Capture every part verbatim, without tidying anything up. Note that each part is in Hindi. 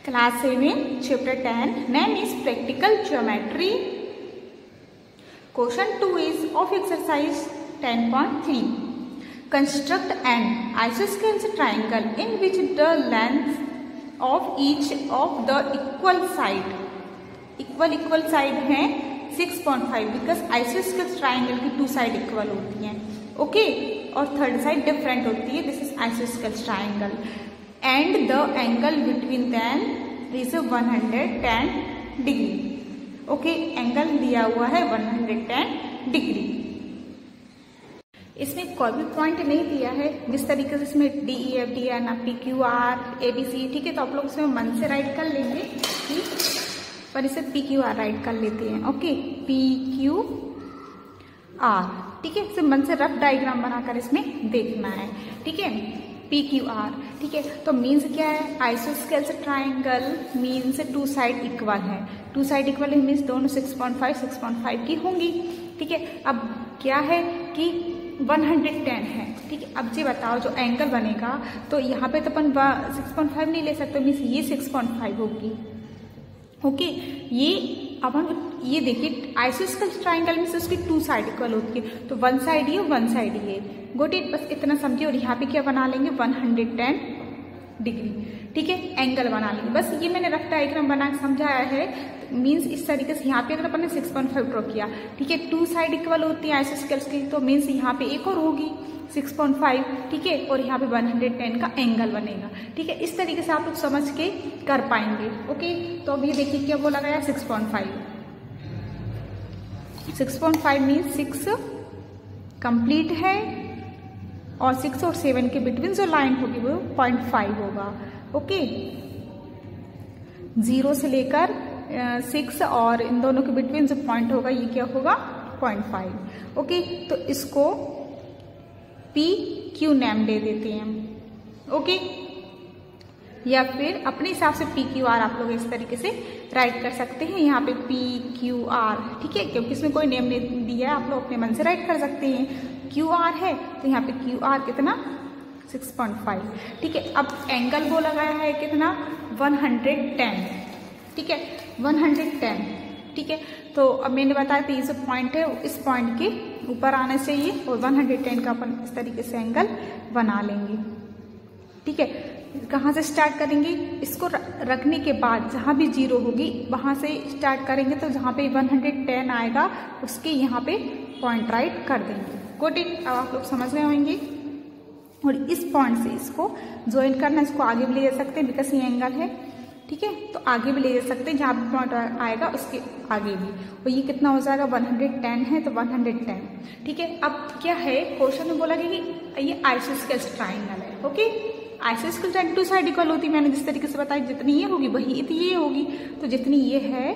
Class seven, Chapter ten. Name is Practical Geometry. Question two is of exercise ten point three. Construct an isosceles triangle in which the length of each of the equal side equal equal side है six point five because isosceles triangle की two side equal होती हैं. Okay okay? और थर्ड साइड डिफरेंट होती है. This is isosceles triangle and the angle between them is one hundred ten degree. Okay angle दिया हुआ है one hundred ten डिग्री. इसमें कोई भी पॉइंट नहीं दिया है. जिस तरीके से इसमें डी ई एफ डी है ना P Q R A B C. ठीक है, तो आप लोग इसमें मन से राइट कर लेंगे ठीक, पर इसे पी क्यू आर राइट कर लेते हैं. Okay P Q R. ठीक है, इसे मन से रफ डायग्राम बनाकर इसमें देखना है. ठीक है, पी क्यू आर. ठीक है, तो मीन्स क्या है? Isosceles triangle means two side equal है. टू साइड इक्वल है मीन्स दोनों six point five six point five की होंगी. ठीक है, अब क्या है कि one hundred ten है. ठीक है, अब जी बताओ जो एंगल बनेगा तो यहाँ पे तो अपन सिक्स पॉइंट फाइव नहीं ले सकते, मीन्स ये सिक्स पॉइंट फाइव होगी. ओके ये अपन ये देखिए आइसोस्केल्स ट्राइंगल में से उसकी टू साइड इक्वल होती है, तो वन साइड ये वन साइड ये. गोट इट, बस इतना समझिए. और यहाँ पे क्या बना लेंगे one hundred ten डिग्री. ठीक है, एंगल बना लेंगे. बस ये मैंने रफ डायग्राम बना के समझाया है. मीन्स इस तरीके से यहाँ पे अगर अपन ने सिक्स पॉइंट फाइव ड्रॉ किया. ठीक है, टू साइड इक्वल होती है आइसोस्केल्स की, तो मीन्स यहाँ पे एक और होगी सिक्स पॉइंट फाइव. ठीक है, और यहाँ पे one hundred ten का एंगल बनेगा. ठीक है, इस तरीके से आप लोग समझ के कर पाएंगे. ओके, तो अब ये देखिए क्या बोला गया six point five. Six point five means six complete है और सिक्स और सेवन के बिटवीन जो लाइन होगी वो पॉइंट फाइव होगा. ओके, जीरो से लेकर सिक्स uh, और इन दोनों के बिटवीन जो पॉइंट होगा ये क्या होगा पॉइंट फाइव. ओके, तो इसको पी क्यू नेम दे देते हैं. ओके, या फिर अपने हिसाब से पी क्यू आर आप लोग इस तरीके से राइट कर सकते हैं. यहाँ पे पी क्यू आर. ठीक है, क्योंकि इसमें कोई नेम नहीं दिया है, आप लोग अपने मन से राइट कर सकते हैं. क्यू आर है तो यहाँ पे क्यू आर कितना सिक्स पॉइंट फाइव. ठीक है, अब एंगल बोला गया है कितना one hundred ten. ठीक है, one hundred ten. ठीक है, तो अब मैंने बताया था ये जो पॉइंट है इस पॉइंट के ऊपर आना चाहिए और one hundred ten का अपन इस तरीके से एंगल बना लेंगे. ठीक है, कहाँ से स्टार्ट करेंगे? इसको रखने के बाद जहाँ भी जीरो होगी वहां से स्टार्ट करेंगे, तो जहाँ पे one hundred ten आएगा उसके यहाँ पे पॉइंट राइट कर देंगे. गुड इट, अब आप लोग समझ गए होंगे. और इस पॉइंट से इसको ज्वाइन करना, इसको आगे भी ले जा सकते हैं बिकॉज ये एंगल है. ठीक है, तो आगे भी ले जा सकते हैं, जहाँ भी पॉइंट आएगा उसके आगे भी. और ये कितना हो जाएगा one hundred ten है तो one hundred ten. ठीक है, अब क्या है क्वेश्चन में बोला गया कि ये आइसोस्केल्स ट्राइंगल है. Okay, isosceles triangle two side equal होती है. मैंने जिस तरीके से बताया जितनी ये होगी वही ये होगी, तो जितनी ये है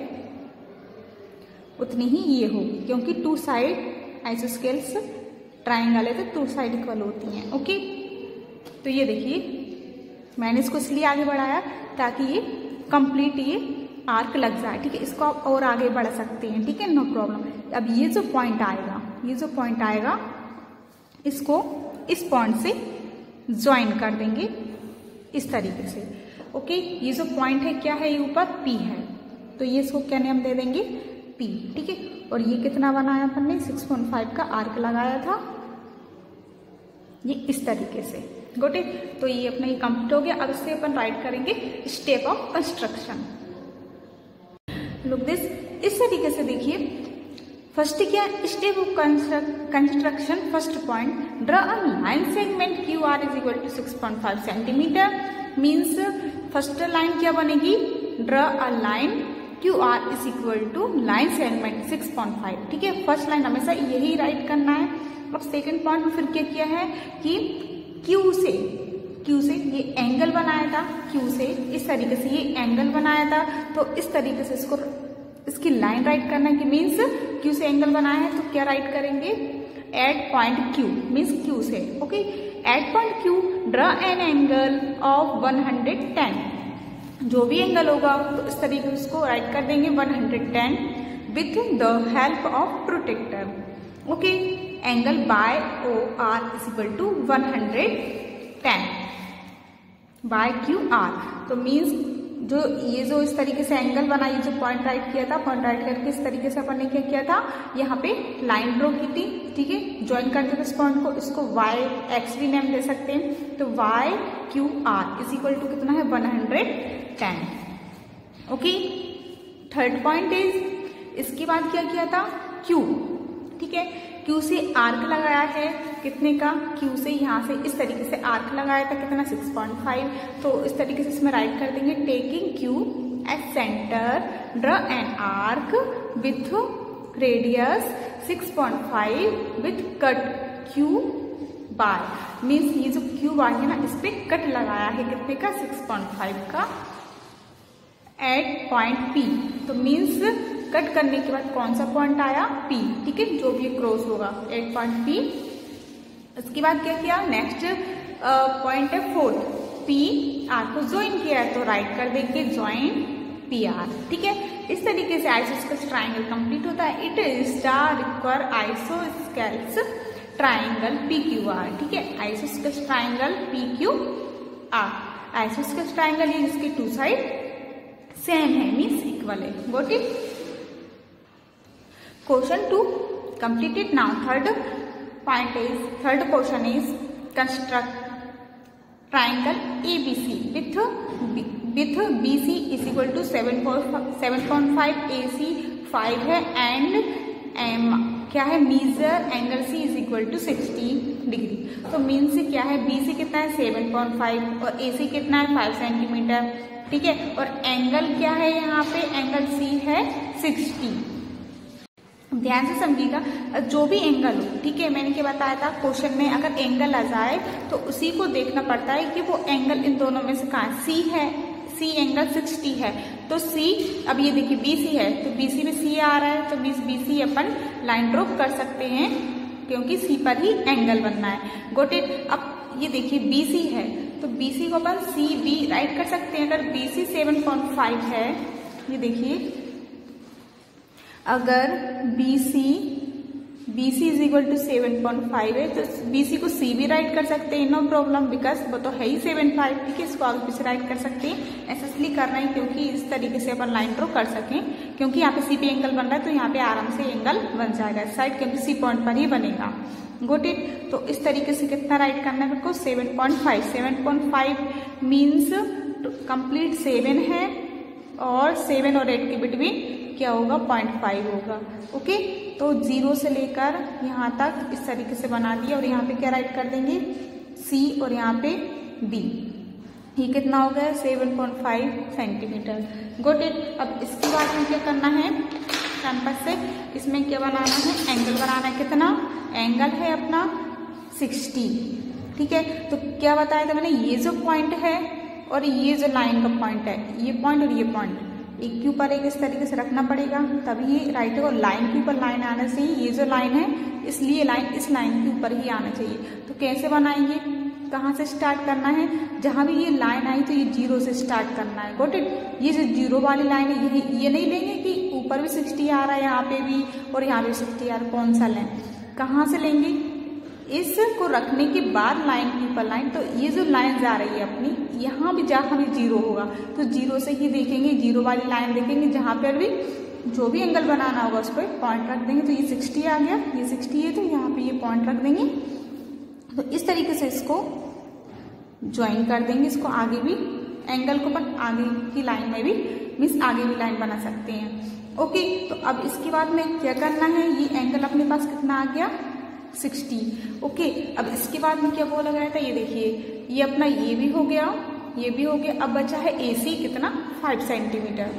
उतनी ही ये होगी, क्योंकि टू साइड आइसोस्केल्स ट्राइंगल है तो टू साइड इक्वल होती हैं. ओके, तो ये देखिए मैंने इसको इसलिए आगे बढ़ाया ताकि ये कंप्लीट ये आर्क लग जाए. ठीक है, इसको आप और आगे बढ़ा सकते हैं. ठीक है, नो प्रॉब्लम. अब ये जो पॉइंट आएगा ये जो पॉइंट आएगा इसको इस पॉइंट से ज्वाइन कर देंगे इस तरीके से. ओके, ये जो पॉइंट है क्या है? ये ऊपर पी है, तो ये इसको क्या नाम दे देंगे पी. ठीक है, और ये कितना बनाया अपन ने सिक्स पॉइंट फाइव का आर्क लगाया था ये इस तरीके से. गोट इट, तो ये अपना ये कंप्लीट हो गया. अब इससे अपन राइट करेंगे step of construction. Look this, इस तरीके से देखिए. फर्स्ट क्या step of construction? First point, draw a line segment Q R is equal to six point five centimetre. Means first line क्या बनेगी? Draw a line Q R is equal to line segment six point five. ठीक है, फर्स्ट लाइन हमेशा यही राइट करना है. अब सेकेंड पॉइंट में फिर क्या किया है कि क्यू से क्यू से ये एंगल बनाया था. क्यू से इस तरीके से ये एंगल बनाया था, तो इस तरीके से इसको इसकी लाइन राइट करना है कि मीन्स क्यू से एंगल बनाया है तो क्या राइट करेंगे at point Q. Means Q से. Okay, at point Q draw an angle of one hundred ten. जो भी एंगल होगा तो इस तरीके से उसको राइट कर देंगे one hundred ten with the help of protector. Okay, angle by O R is equal to one hundred ten by Q R. तो मीन्स जो ये जो इस तरीके से एंगल बना, ये जो पॉइंट राइट किया था, पॉइंट राइट करके इस तरीके से अपन ने क्या किया था, यहाँ पे लाइन ड्रॉ की थी, ठीक है, ज्वाइन कर दिया इस पॉइंट को, इसको वाई एक्स भी नेम दे सकते हैं। तो Y Q R is equal to कितना है, one hundred ten. Okay, third point is, इसके बाद क्या किया था, क्यू, ठीक है, क्यू से आर्क लगाया है, कितने का, क्यू से यहाँ से इस तरीके से आर्क लगाया था, कितना, सिक्स पॉइंट फाइव। तो इस तरीके से इसमें राइट कर देंगे, taking Q as centre draw an arc with radius six point five with cut Q bar. Means ये जो क्यू बार है ना, इस पे कट लगाया है, कितने का, सिक्स पॉइंट फाइव का एट पॉइंट पी। तो मीन्स कट करने के बाद कौन सा पॉइंट आया, पी, ठीक है, जो भी क्रॉस होगा एट पॉइंट पी। इसके बाद क्या किया, नेक्स्ट पॉइंट है फोर्थ, पी आर को ज्वाइन किया है, तो राइट कर देंगे ज्वाइन पी आर, ठीक है। इस तरीके से आइसोस्केल्स ट्राइंगल कंप्लीट होता है। It is star require isosceles triangle P Q R, ठीक है, isosceles triangle P Q R, isosceles triangle ये जिसके टू साइड सेम है, मीन्स इक्वल है। Got it. Question two completed. Now third point is, third question is construct triangle A B C with with B C is equal to seven point five, A C five है and M क्या है, measure angle C is equal to sixty degree. तो मीन से क्या है, B C कितना है, सेवन पॉइंट फाइव और A C कितना है, फाइव सेंटीमीटर, ठीक है, और एंगल क्या है, यहाँ पे एंगल C है सिक्सटी। ध्यान से समझिएगा, जो भी एंगल हो, ठीक है, मैंने क्या बताया था, क्वेश्चन में अगर एंगल आ जाए तो उसी को देखना पड़ता है कि वो एंगल इन दोनों में से कहाँ, सी है, सी एंगल सिक्सटी है, तो सी, अब ये देखिए बीसी है, तो बीसी में सी आ रहा है, तो बीस बीसी अपन लाइन ड्रॉ कर सकते हैं, क्योंकि सी पर ही एंगल बनना है। Got it. अब ये देखिए बीसी है, तो बीसी को अपन सी बी राइट कर सकते हैं। अगर बीसी सेवन पॉइंट फाइव है, ये देखिए, अगर BC BC is equal to seven point five है, तो BC को C भी राइट कर सकते हैं, नो प्रॉब्लम, बिकॉज वो तो है ही सेवन पॉइंट फाइव, ठीक है, इसको आगे पीछे राइट कर सकते हैं। ऐसा इसलिए करना है क्योंकि इस तरीके से अपन लाइन ड्रॉ कर सकें, क्योंकि यहाँ पे C पे एंगल बन रहा है, तो यहाँ पे आराम से एंगल बन जाएगा इस साइड, क्योंकि C पॉइंट पर ही बनेगा। Got it. तो इस तरीके से कितना राइट करना है बिल्कुल, seven point five, seven point five means complete seven है, और सेवन और एट के बिटवीन क्या होगा, पॉइंट फाइव होगा। ओके, तो जीरो से लेकर यहाँ तक इस तरीके से बना दिया, और यहाँ पे क्या राइट कर देंगे, सी, और यहाँ पे डी। ये कितना हो गया, seven point five centimetre. Good it. अब इसके बाद में क्या करना है, कैंपस से इसमें क्या बनाना है, एंगल बनाना है। कितना एंगल है अपना, सिक्सटी, ठीक है। तो क्या बताया था मैंने, ये जो पॉइंट है और ये जो लाइन का पॉइंट है, ये पॉइंट और ये पॉइंट एक के ऊपर एक इस तरीके से रखना पड़ेगा, तभी ये राइट होगा। लाइन के ऊपर लाइन आना चाहिए, ये जो लाइन है इसलिए लाइन इस लाइन के ऊपर ही आना चाहिए। तो कैसे बनाएंगे, कहाँ से स्टार्ट करना है, जहाँ भी ये लाइन आई तो ये जीरो से स्टार्ट करना है। Got it. ये जो जीरो वाली लाइन है, यही, ये नहीं लेंगे कि ऊपर भी सिक्सटी आ रहा है, यहाँ पे भी और यहाँ पे सिक्सटी आ रहा है, कौन सा लें, कहाँ से लेंगे, इसको रखने के बाद लाइन के ऊपर लाइन। तो ये जो लाइन जा रही है अपनी, यहाँ भी जहाँ भी जीरो होगा तो जीरो से ही देखेंगे, जीरो वाली लाइन देखेंगे, जहाँ पर भी जो भी एंगल बनाना होगा उस पर पॉइंट रख देंगे। तो ये सिक्सटी आ गया, ये सिक्सटी है, तो यहाँ पे ये पॉइंट रख देंगे। तो इस तरीके से इसको ज्वाइन कर देंगे, इसको आगे भी एंगल को पर आगे की लाइन में भी मीन्स आगे भी लाइन बना सकते हैं। ओके, तो अब इसके बाद में क्या करना है, ये एंगल अपने पास कितना आ गया, सिक्सटी। ओके, अब इसके बाद में क्या वो लगाया था, ये देखिए, ये अपना ये भी हो गया, ये भी हो गया। अब बचा है एसी, कितना, फाइव सेंटीमीटर।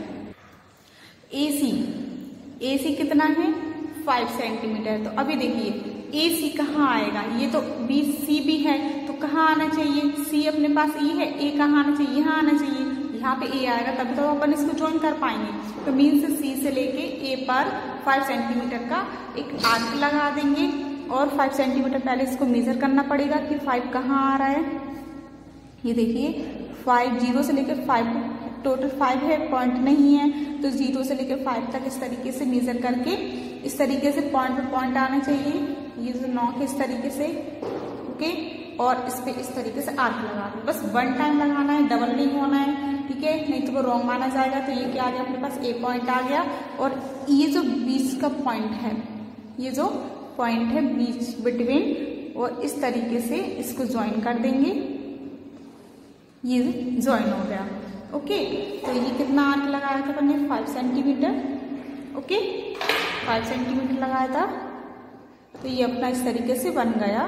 एसी एसी कितना है, फाइव सेंटीमीटर। तो अभी देखिए एसी कहाँ आएगा, ये तो बी सी भी है, तो कहाँ आना चाहिए, सी अपने पास ई है, ए कहाँ आना चाहिए, यहाँ आना चाहिए, यहाँ पे ए आएगा, तब तो अपन इसको ज्वाइन कर पाएंगे। तो मीन से सी से लेके ए पर फाइव सेंटीमीटर का एक आर्क लगा देंगे, और फाइव सेंटीमीटर पहले इसको मेजर करना पड़ेगा कि फाइव कहाँ आ रहा है। ये देखिए, फाइव जीरो से लेकर फाइव, टोटल फाइव है, पॉइंट नहीं है, तो जीरो से लेकर फाइव तक इस तरीके से मेजर करके इस तरीके से पॉइंट पर पॉइंट आना चाहिए। ये जो नॉक है इस तरीके से, ओके, और इस पे इस तरीके से आर्क लगा दो। बस वन टाइम लगाना है, डबल नहीं होना है, ठीक है, नहीं तो वो रॉन्ग माना जाएगा। तो ये क्या आ गया अपने पास, ए पॉइंट आ गया। और ये जो बीच का पॉइंट है, ये जो पॉइंट है बीच बिटवीन, और इस तरीके से इसको ज्वाइन कर देंगे, ये ज्वाइन हो गया। ओके, तो ये कितना आर्क लगाया था हमने, five centimetre. Okay, five centimetre लगाया था। तो ये अपना इस तरीके से बन गया।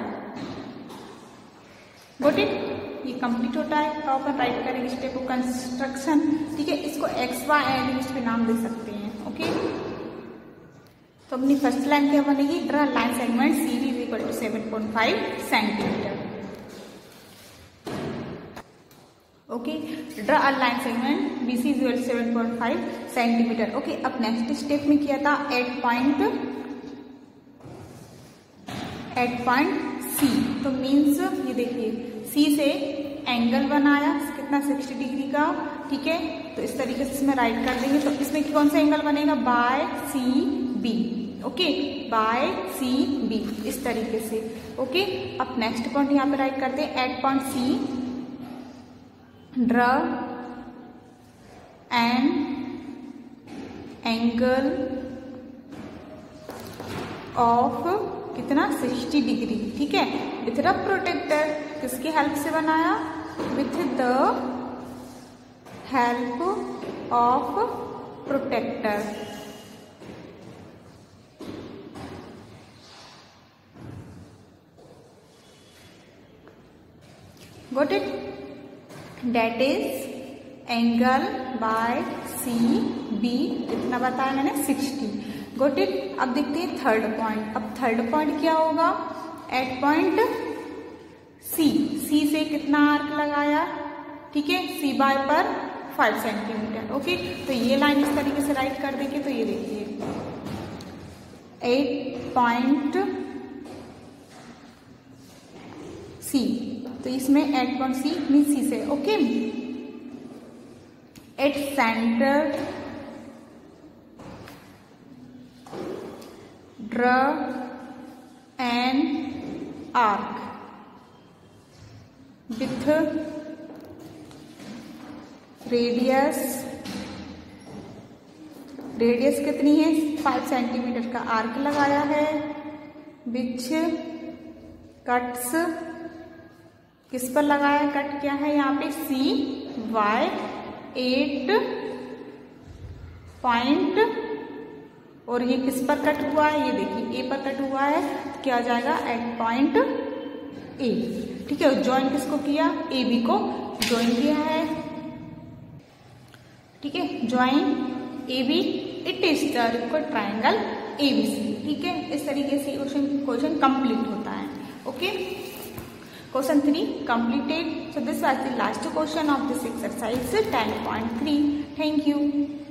गॉट इट, ये कंप्लीट होता है। तो अपन राइट करेंगे स्टेप ऑफ कंस्ट्रक्शन। ठीक है, इसको एक्स वाई एंड इस पे नाम दे सकते हैं। ओके, तो अपनी फर्स्ट लाइन क्या बनेगी, draw line segment C B is equal to seven point five centimetre. Okay, draw a line segment B C is equal to seven point five centimetre. Okay, अब नेक्स्ट स्टेप में किया था at point at point C. तो मीन्स ये देखिए, सी से एंगल बनाया कितना, सिक्सटी डिग्री का। ठीक है, तो इस तरीके से इसमें राइट कर देंगे। तो इसमें कौन सा एंगल बनेगा, by C B. Okay, by C B, इस तरीके से। ओके, अब नेक्स्ट पॉइंट यहाँ पे राइट करते हैं, at point C, draw an angle of कितना, सिक्सटी डिग्री। ठीक है, विथ द प्रोटेक्टर, किसकी हेल्प से बनाया, with the help of protector. Got it, that is angle by C B, कितना बताया मैंने, सिक्सटी। गॉट इट, अब देखते हैं थर्ड पॉइंट। अब थर्ड पॉइंट क्या होगा, एट पॉइंट सी, सी से कितना आर्क लगाया, ठीक है, सी बाय पर फाइव सेंटीमीटर। ओके, तो ये लाइन इस तरीके से राइट कर देंगे। तो ये देखिए एट पॉइंट सी, तो इसमें at point C mean C से। Okay, at centre draw an arc with radius, radius कितनी है, फाइव सेंटीमीटर का आर्क लगाया है, विच कट्स, किस पर लगाया, कट क्या है यहाँ पे, सी वाई एट पॉइंट, और ये किस पर कट हुआ है, ये देखिए ए पर कट हुआ है। तो क्या आ जाएगा, एट पॉइंट ए। ठीक है, ज्वाइन किसको किया, ए बी को ज्वाइन किया है। ठीक है, join A B, it is the required triangle A B C. ठीक है, इस तरीके से क्वेश्चन क्वेश्चन कंप्लीट होता है। Okay, question three completed. So this was the last question of this exercise ten point three. Thank you.